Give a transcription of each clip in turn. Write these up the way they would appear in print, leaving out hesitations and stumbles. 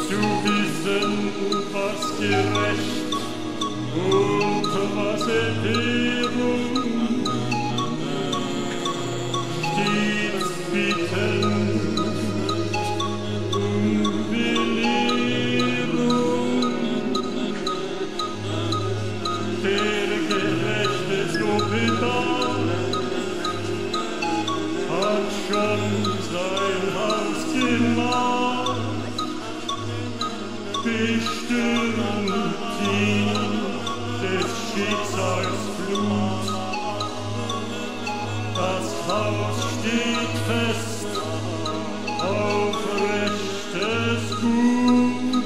zu wissen, was gerecht und was Entbehrung, stets bitten um Belehrung. Der Gerechte so bedacht hat schon sein Haus gemacht, bestürmt ihn des Schicksals Flut. Das Haus steht fest auf rechtes Gut.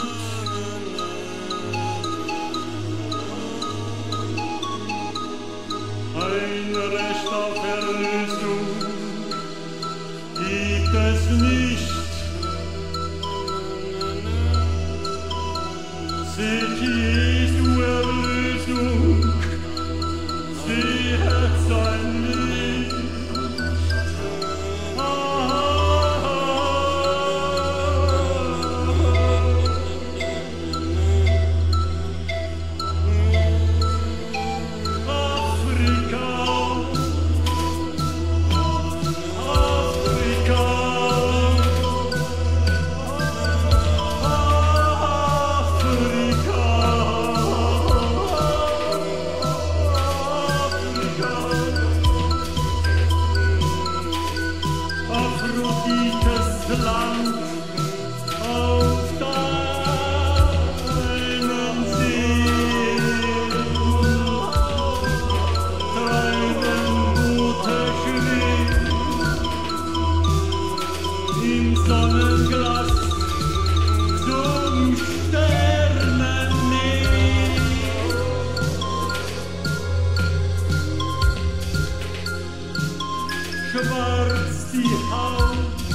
Ein Recht auf Erlösung gibt es nicht. Seht Jesu Erlösung, seht sein Licht. Land auf deinem See, treiben Boote schwer im Sonnenglas zum Sternenmeer. Schwarz die Haut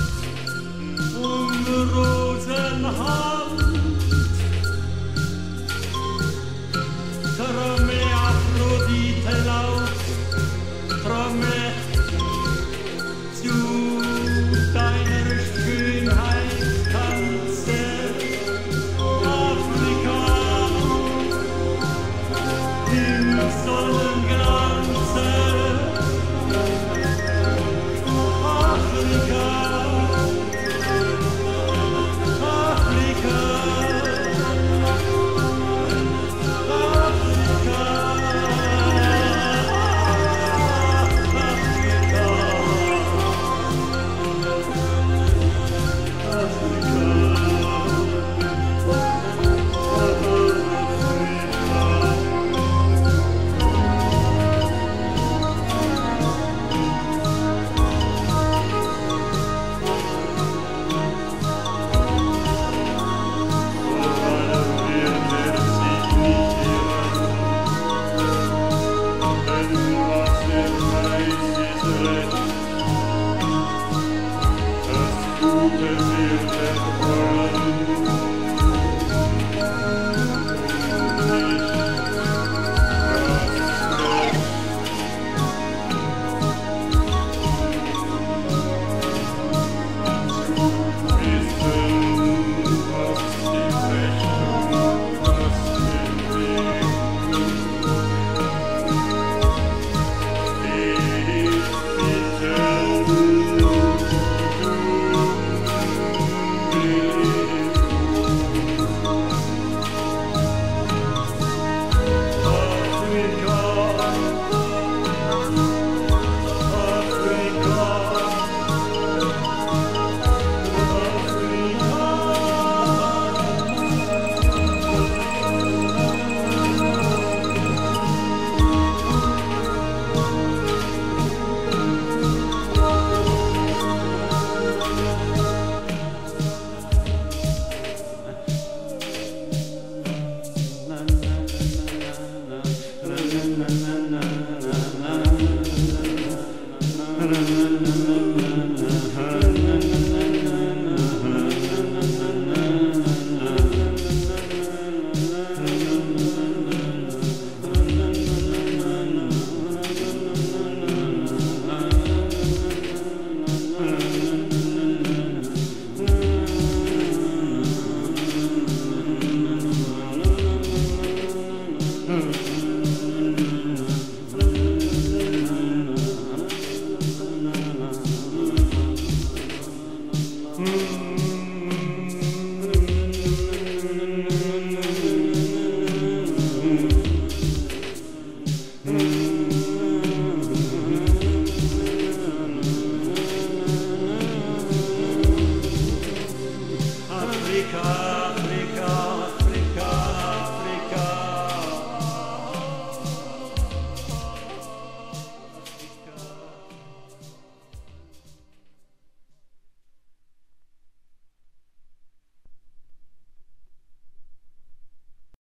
Rosenhand, tromme Aphrodite laut, tromme zu deiner Schönheit tanze, Afrika, im Sonnenglanze, Afrika. Thank you.